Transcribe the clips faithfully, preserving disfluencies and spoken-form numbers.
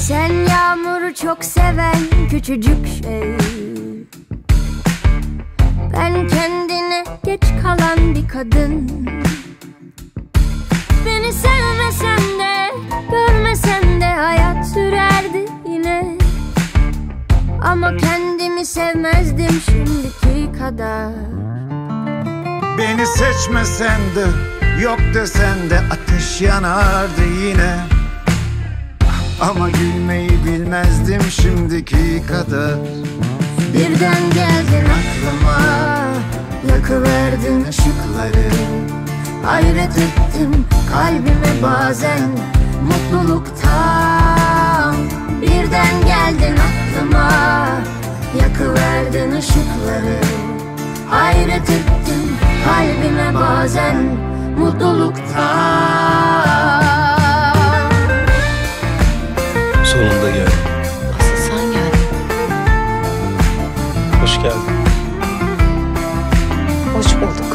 Sen yağmuru çok seven küçücük şey, ben kendine geç kalan bir kadın. Beni sevmesen de görmesen de hayat sürerdi yine. Ama kendimi sevmezdim şimdiki kadar. Beni seçmesen de yok desen de ateş yanardı yine. Ama gülmeyi bilmezdim şimdiki kadar. Birden geldin aklıma, yakıverdin ışıkları. Hayret ettim kalbime bazen mutluluktan. Birden geldin aklıma, yakıverdin ışıkları. Hayret ettim kalbime bazen mutluluktan. Sonunda geldin. Asıl sen geldin. Hoş geldin. Hoş bulduk.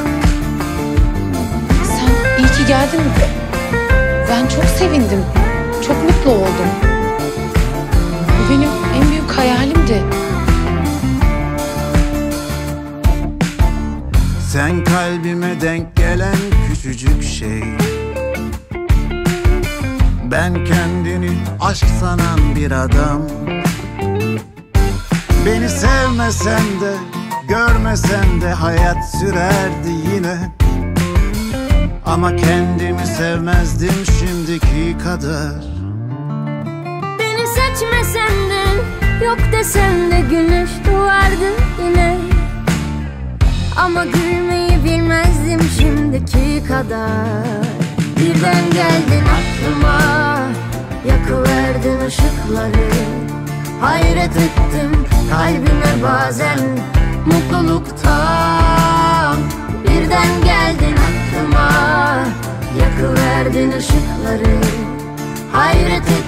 Sen iyi ki geldin. Ben çok sevindim. Çok mutlu oldum. Bu benim en büyük hayalimdi. Sen kalbime denk gelen küçücük şey, ben kendini aşk sanan bir adam. Beni sevmesen de görmesen de hayat sürerdi yine. Ama kendimi sevmezdim şimdiki kadar. Beni seçmesen de yok desen de güneş doğardı yine. Ama gülmeyi bilmezdim şimdiki kadar. Birden geldin aklıma, yakıverdin ışıkları. Hayret ettim kalbime bazen mutluluktan. Birden geldin aklıma, yakıverdin ışıkları. Hayret ettim